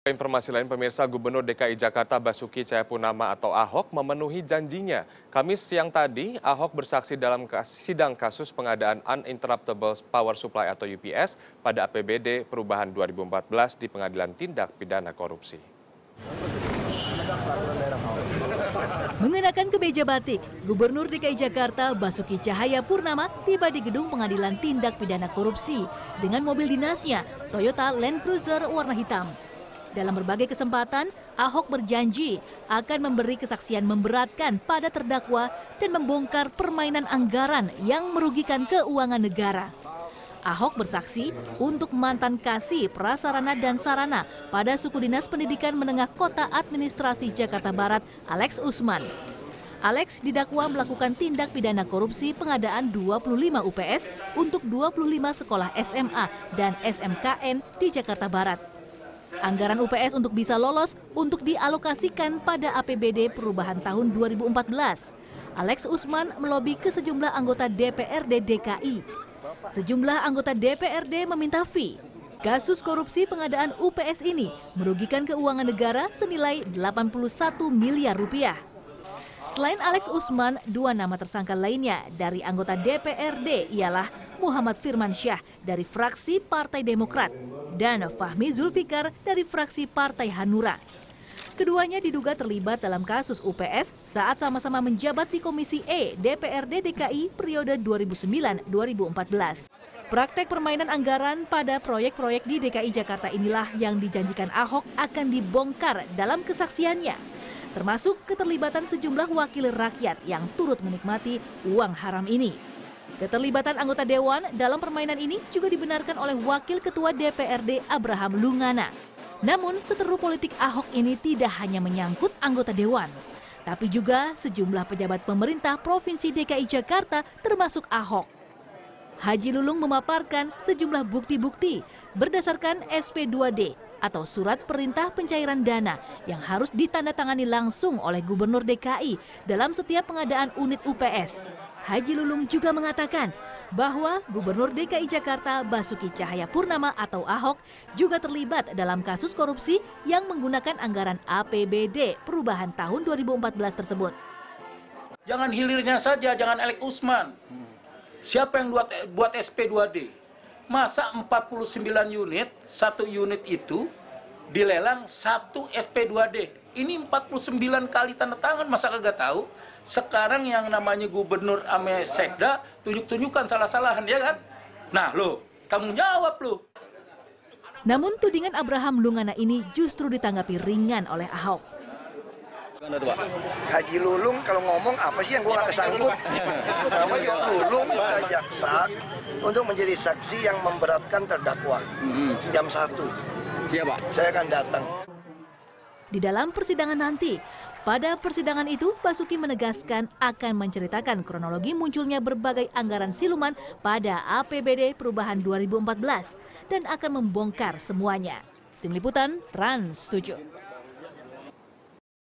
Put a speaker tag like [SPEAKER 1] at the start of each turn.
[SPEAKER 1] Informasi lain, pemirsa, Gubernur DKI Jakarta Basuki Cahayapurnama atau Ahok memenuhi janjinya. Kamis siang tadi, Ahok bersaksi dalam sidang kasus pengadaan Uninterruptible Power Supply atau UPS pada APBD Perubahan 2014 di Pengadilan Tindak Pidana Korupsi.
[SPEAKER 2] Mengenakan kemeja batik, Gubernur DKI Jakarta Basuki Cahayapurnama tiba di Gedung Pengadilan Tindak Pidana Korupsi dengan mobil dinasnya Toyota Land Cruiser warna hitam. Dalam berbagai kesempatan, Ahok berjanji akan memberi kesaksian memberatkan pada terdakwa dan membongkar permainan anggaran yang merugikan keuangan negara. Ahok bersaksi untuk mantan Kasih Prasarana dan Sarana pada Suku Dinas Pendidikan Menengah Kota Administrasi Jakarta Barat, Alex Usman. Alex didakwa melakukan tindak pidana korupsi pengadaan 25 UPS untuk 25 sekolah SMA dan SMKN di Jakarta Barat. Anggaran UPS untuk bisa lolos untuk dialokasikan pada APBD Perubahan tahun 2014. Alex Usman melobi ke sejumlah anggota DPRD DKI. Sejumlah anggota DPRD meminta fee. Kasus korupsi pengadaan UPS ini merugikan keuangan negara senilai 81 miliar rupiah. Selain Alex Usman, dua nama tersangka lainnya dari anggota DPRD ialah Muhammad Firmansyah dari fraksi Partai Demokrat dan Fahmi Zulfikar dari fraksi Partai Hanura. Keduanya diduga terlibat dalam kasus UPS saat sama-sama menjabat di Komisi E DPRD DKI periode 2009-2014. Praktek permainan anggaran pada proyek-proyek di DKI Jakarta inilah yang dijanjikan Ahok akan dibongkar dalam kesaksiannya, termasuk keterlibatan sejumlah wakil rakyat yang turut menikmati uang haram ini. Keterlibatan anggota Dewan dalam permainan ini juga dibenarkan oleh Wakil Ketua DPRD Abraham Lungana. Namun seteru politik Ahok ini tidak hanya menyangkut anggota Dewan, tapi juga sejumlah pejabat pemerintah Provinsi DKI Jakarta termasuk Ahok. Haji Lulung memaparkan sejumlah bukti-bukti berdasarkan SP2D atau Surat Perintah Pencairan Dana yang harus ditandatangani langsung oleh Gubernur DKI dalam setiap pengadaan unit UPS. Haji Lulung juga mengatakan bahwa Gubernur DKI Jakarta Basuki Cahayapurnama atau Ahok juga terlibat dalam kasus korupsi yang menggunakan anggaran APBD Perubahan tahun 2014 tersebut.
[SPEAKER 3] Jangan hilirnya saja, jangan Alex Usman. Siapa yang buat SP2D? Masa 49 unit, satu unit itu dilelang satu SP2D. Ini 49 kali tanda tangan, masa kagak tahu? Sekarang yang namanya gubernur ame sekda tunjuk-tunjukkan salah-salahan, ya kan? Nah lo, tanggung jawab lo.
[SPEAKER 2] Namun tudingan Abraham Lungana ini justru ditanggapi ringan oleh Ahok.
[SPEAKER 4] Haji Lulung kalau ngomong apa sih yang gue nggak kesangkut? Lulung jaksa untuk menjadi saksi yang memberatkan terdakwa. Jam 1.
[SPEAKER 3] Siapa?
[SPEAKER 4] Saya akan datang.
[SPEAKER 2] Di dalam persidangan nanti, pada persidangan itu Basuki menegaskan akan menceritakan kronologi munculnya berbagai anggaran siluman pada APBD Perubahan 2014 dan akan membongkar semuanya. Tim Liputan Trans 7.